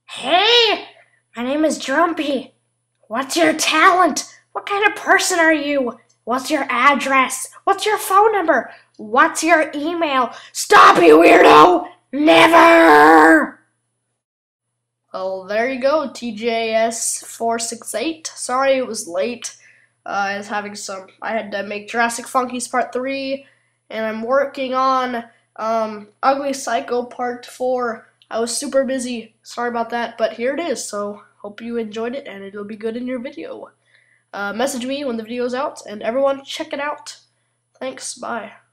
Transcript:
Hey, my name is Drumpy. What's your talent? What kind of person are you? What's your address? What's your phone number? What's your email? Stop, you weirdo! Never! Well, there you go, TJS468. Sorry it was late. I had to make Jurassic Funkies Part 3, and I'm working on Ugly Psycho Part 4. I was super busy. Sorry about that, but here it is. So hope you enjoyed it, and it'll be good in your video. Message me when the video's out, and everyone check it out. Thanks. Bye.